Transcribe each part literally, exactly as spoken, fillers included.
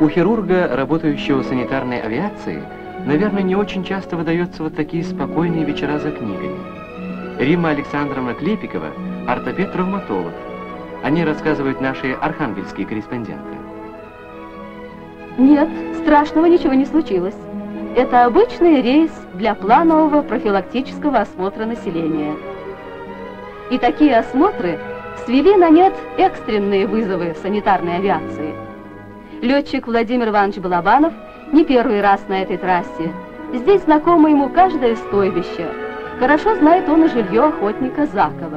У хирурга, работающего в санитарной авиации, наверное, не очень часто выдаются вот такие спокойные вечера за книгами. Римма Александровна Клепикова – ортопед-травматолог. Они рассказывают наши архангельские корреспонденты. Нет, страшного ничего не случилось. Это обычный рейс для планового профилактического осмотра населения. И такие осмотры свели на нет экстренные вызовы в санитарной авиации. Летчик Владимир Иванович Балабанов не первый раз на этой трассе. Здесь знакомо ему каждое стойбище. Хорошо знает он и жилье охотника Закова.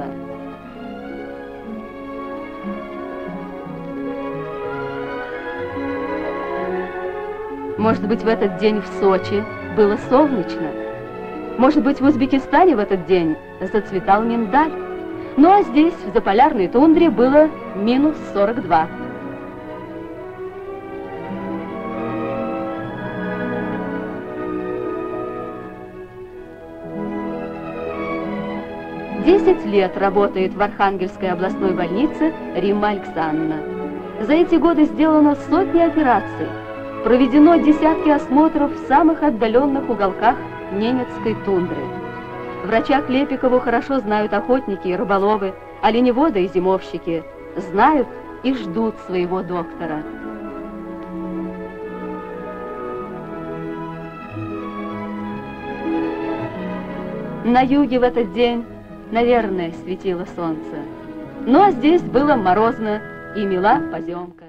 Может быть, в этот день в Сочи было солнечно. Может быть, в Узбекистане в этот день зацветал миндаль. Ну а здесь, в заполярной тундре, было минус сорок два. Десять лет работает в Архангельской областной больнице Римма Александровна. За эти годы сделано сотни операций, проведено десятки осмотров в самых отдаленных уголках Ненецкой тундры. Врача Клепикову хорошо знают охотники и рыболовы, оленеводы и зимовщики. Знают и ждут своего доктора. На юге в этот день, наверное, светило солнце. Ну а здесь было морозно и мела поземка.